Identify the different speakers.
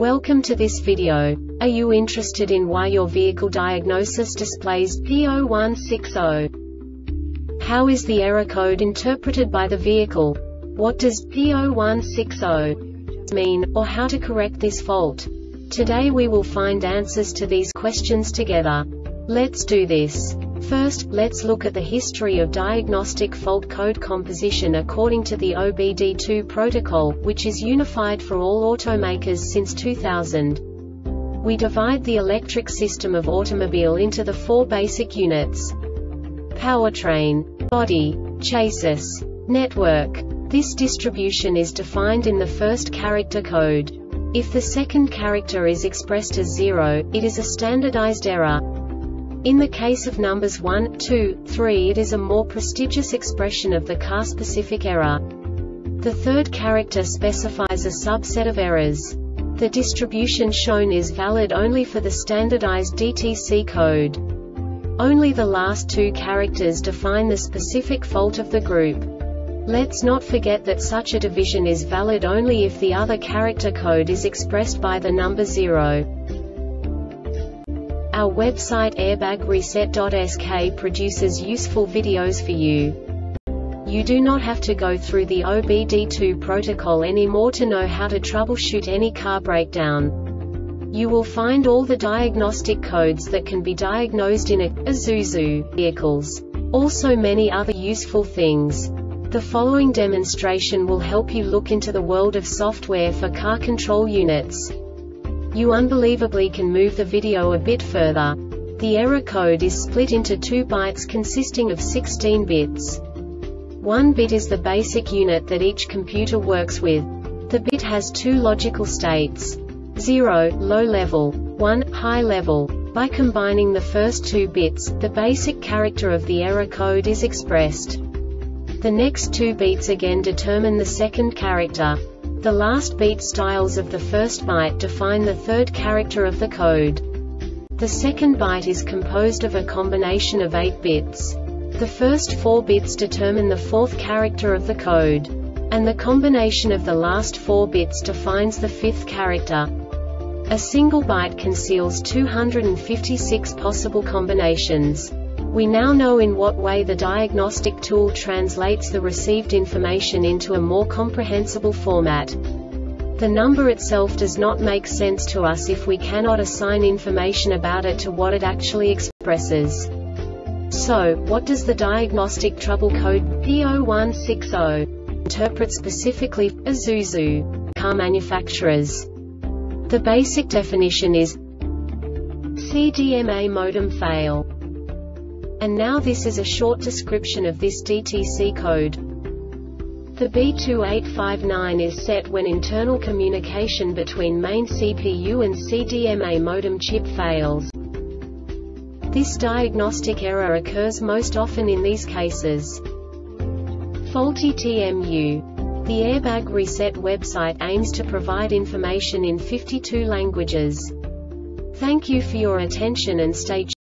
Speaker 1: Welcome to this video. Are you interested in why your vehicle diagnosis displays P0160? How is the error code interpreted by the vehicle? What does P0160 mean, or how to correct this fault? Today we will find answers to these questions together. Let's do this. First, let's look at the history of diagnostic fault code composition according to the OBD2 protocol, which is unified for all automakers since 2000. We divide the electric system of automobile into the four basic units: powertrain, body, chassis, network. This distribution is defined in the first character code. If the second character is expressed as 0, it is a standardized error. In the case of numbers 1, 2, 3, it is a more prestigious expression of the car-specific error. The third character specifies a subset of errors. The distribution shown is valid only for the standardized DTC code. Only the last two characters define the specific fault of the group. Let's not forget that such a division is valid only if the other character code is expressed by the number 0. Our website airbagreset.sk produces useful videos for you. You do not have to go through the OBD2 protocol anymore to know how to troubleshoot any car breakdown. You will find all the diagnostic codes that can be diagnosed in Isuzu vehicles. Also many other useful things. The following demonstration will help you look into the world of software for car control units. You unbelievably can move the video a bit further. The error code is split into 2 bytes consisting of 16 bits. 1 bit is the basic unit that each computer works with. The bit has 2 logical states: 0, low level, 1, high level. By combining the first 2 bits, the basic character of the error code is expressed. The next 2 beats again determine the second character. The last beat styles of the first byte define the third character of the code. The second byte is composed of a combination of 8 bits. The first 4 bits determine the fourth character of the code. And the combination of the last 4 bits defines the fifth character. A single byte conceals 256 possible combinations. We now know in what way the diagnostic tool translates the received information into a more comprehensible format. The number itself does not make sense to us if we cannot assign information about it to what it actually expresses. So, what does the diagnostic trouble code P0160 interpret specifically for Isuzu car manufacturers? The basic definition is CDMA modem fail. And now this is a short description of this DTC code. The B2859 is set when internal communication between main CPU and CDMA modem chip fails. This diagnostic error occurs most often in these cases: faulty TMU. The Airbag Reset website aims to provide information in 52 languages. Thank you for your attention and stay tuned.